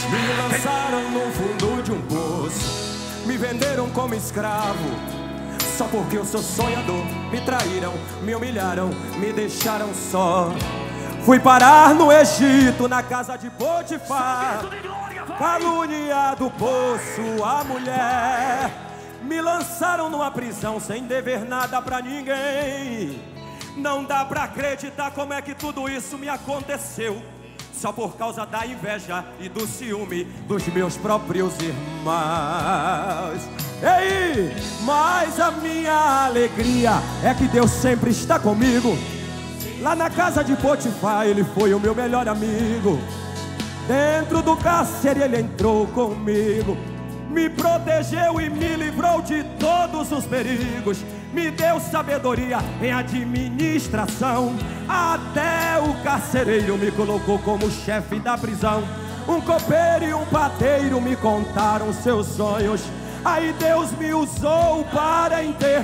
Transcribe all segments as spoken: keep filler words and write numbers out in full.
Me lançaram no fundo de um poço, me venderam como escravo, só porque eu sou sonhador. Me traíram, me humilharam, me deixaram só. Fui parar no Egito, na casa de Potifar, caluniado, poço, a mulher. Me lançaram numa prisão sem dever nada pra ninguém. Não dá pra acreditar como é que tudo isso me aconteceu, só por causa da inveja e do ciúme dos meus próprios irmãos. Ei, mas a minha alegria é que Deus sempre está comigo. Lá na casa de Potifar ele foi o meu melhor amigo. Dentro do cárcere ele entrou comigo, me protegeu e me livrou de todos os perigos. Me deu sabedoria em administração. Até o carcereiro me colocou como chefe da prisão. Um copeiro e um padeiro me contaram seus sonhos. Aí Deus me usou para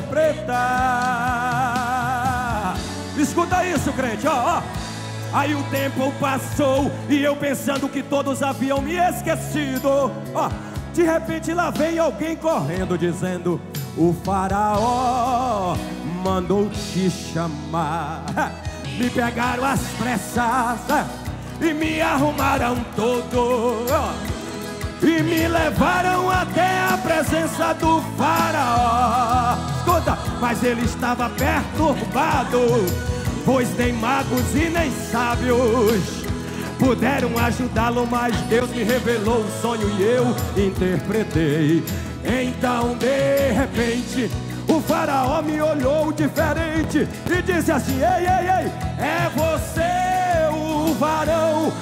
interpretar. Escuta isso, crente, ó, ó. Aí o tempo passou e eu pensando que todos haviam me esquecido, ó, de repente lá vem alguém correndo dizendo: o faraó mandou te chamar. Me pegaram às pressas e me arrumaram todo, e me levaram até a presença do faraó. Escuta, mas ele estava perturbado, pois nem magos e nem sábios puderam ajudá-lo, mas Deus me revelou o sonho e eu interpretei. Então de repente o faraó me olhou diferente e disse assim: ei, ei, ei, é você o varão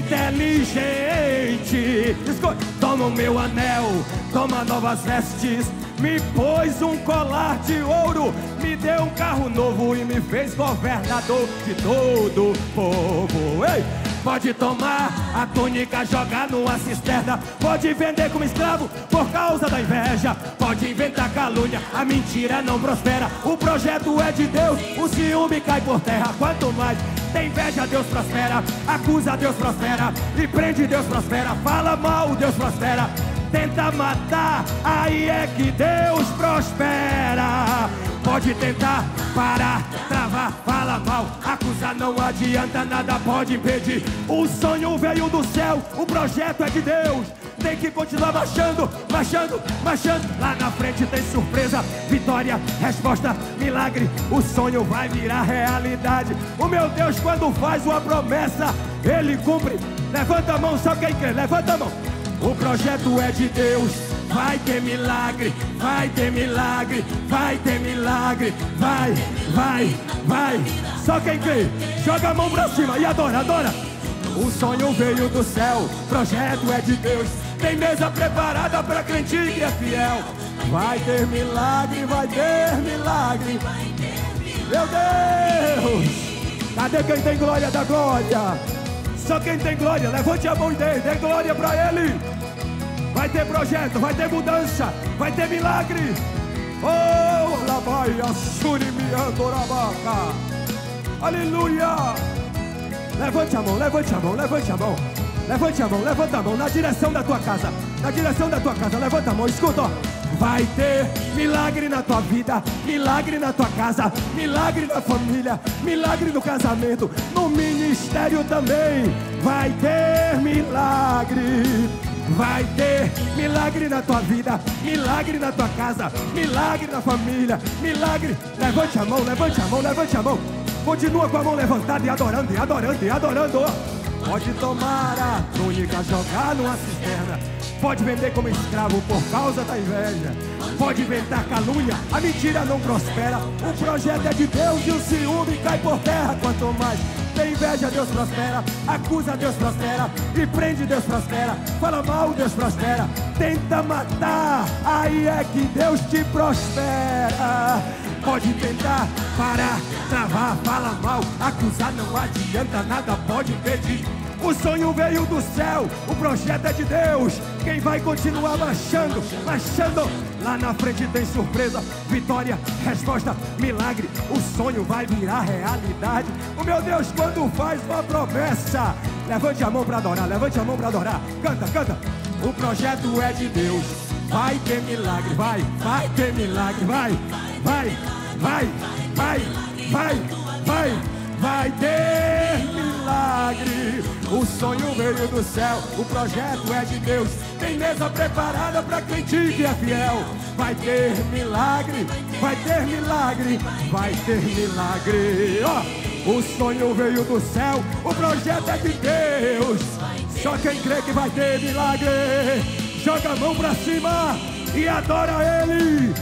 inteligente. Escuta, toma o meu anel, toma novas vestes, me pôs um colar de ouro, me deu um carro novo e me fez governador de todo o povo. Ei! Pode tomar a túnica, jogar numa cisterna, pode vender como escravo por causa da inveja, pode inventar calúnia, a mentira não prospera. O projeto é de Deus, o ciúme cai por terra. Quanto mais tem inveja, Deus prospera. Acusa, Deus prospera. E prende, Deus prospera. Fala mal, Deus prospera. Tenta matar, aí é que Deus prospera. Pode tentar parar, travar, fala mal, acusar não adianta nada, pode impedir. O sonho veio do céu, o projeto é de Deus. Tem que continuar marchando, marchando, marchando. Lá na frente tem surpresa, vitória, resposta, milagre. O sonho vai virar realidade. O meu Deus, quando faz uma promessa, Ele cumpre. Levanta a mão, só quem quer, levanta a mão. O projeto é de Deus. Vai ter milagre, vai ter milagre, vai ter milagre, vai, vai, vai. Só quem crê, joga a mão pra cima e adora, adora. O sonho veio do céu, projeto é de Deus. Tem mesa preparada pra crente que é fiel. Vai ter milagre, vai ter milagre. Meu Deus! Cadê quem tem glória da glória? Só quem tem glória, levante a mão e dê, dê glória pra Ele. Vai ter projeto, vai ter mudança, vai ter milagre. Oh, labaia, surimiando, orabaca. Aleluia. Levante a mão, levante a mão, levante a mão. Levante a mão, levanta a mão na direção da tua casa. Na direção da tua casa, levanta a mão, escuta, ó. Vai ter milagre na tua vida, milagre na tua casa, milagre na família, milagre no casamento, no ministério também. Vai ter milagre. Vai ter milagre na tua vida, milagre na tua casa, milagre na família, milagre. Levante a mão, levante a mão, levante a mão. Continua com a mão levantada e adorando, e adorando, e adorando. Pode tomar a túnica, jogar numa cisterna, pode vender como escravo por causa da inveja, pode inventar calúnia, a mentira não prospera. O projeto é de Deus e o ciúme cai por terra. Quanto mais tem inveja, Deus prospera. Acusa, Deus prospera. E prende, Deus prospera. Fala mal, Deus prospera. Tenta matar, aí é que Deus te prospera. Pode tentar parar, travar, fala mal, acusar não adianta nada, pode impedir. O sonho veio do céu, o projeto é de Deus. Quem vai continuar marchando, marchando. Lá na frente tem surpresa, vitória, resposta, milagre. O sonho vai virar realidade. O meu Deus, quando faz uma promessa, Levante a mão pra adorar, levante a mão pra adorar. Canta, canta. O projeto é de Deus. Vai ter milagre, vai, vai ter milagre, vai, vai, vai, vai, vai, vai, vai ter milagre. O sonho veio do céu, o projeto é de Deus. Tem mesa preparada pra quem que é fiel. Vai ter milagre, vai ter milagre, vai ter milagre. Oh, o sonho veio do céu, o projeto é de Deus. Só quem crê que vai ter milagre, joga a mão pra cima e adora Ele.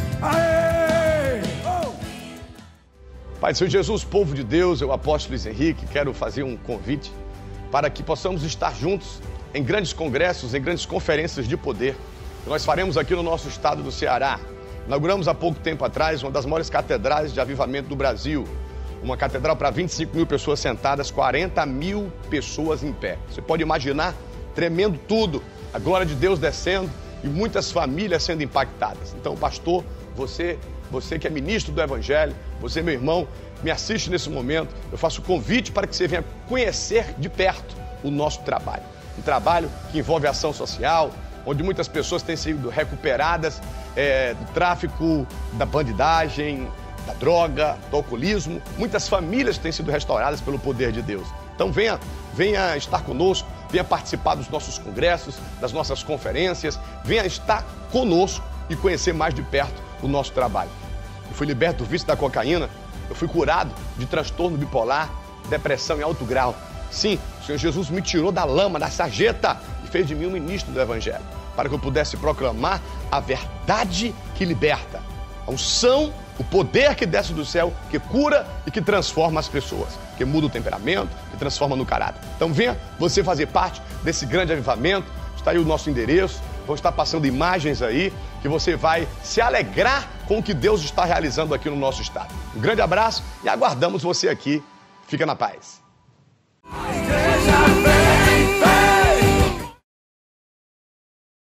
Aê! Oh! Pai do Senhor Jesus, povo de Deus, eu, apóstolo Luiz Henrique, quero fazer um convite para que possamos estar juntos em grandes congressos, em grandes conferências de poder. Nós faremos aqui no nosso estado do Ceará. Inauguramos há pouco tempo atrás uma das maiores catedrais de avivamento do Brasil. Uma catedral para vinte e cinco mil pessoas sentadas, quarenta mil pessoas em pé. Você pode imaginar, tremendo tudo, a glória de Deus descendo e muitas famílias sendo impactadas. Então, pastor, você, você que é ministro do Evangelho, você, meu irmão, me assiste nesse momento. Eu faço o convite para que você venha conhecer de perto o nosso trabalho. Um trabalho que envolve ação social, onde muitas pessoas têm sido recuperadas é, do tráfico, da bandidagem, da droga, do alcoolismo. Muitas famílias têm sido restauradas pelo poder de Deus. Então venha, venha estar conosco, venha participar dos nossos congressos, das nossas conferências, venha estar conosco e conhecer mais de perto o nosso trabalho. Eu fui liberto do vício da cocaína, eu fui curado de transtorno bipolar, depressão em alto grau. Sim, o Senhor Jesus me tirou da lama, da sarjeta e fez de mim um ministro do Evangelho, para que eu pudesse proclamar a verdade que liberta, a unção, o poder que desce do céu, que cura e que transforma as pessoas, que muda o temperamento, que transforma no caráter. Então venha você fazer parte desse grande avivamento. Está aí o nosso endereço, vão estar passando imagens aí, que você vai se alegrar com o que Deus está realizando aqui no nosso estado. Um grande abraço e aguardamos você aqui. Fica na paz.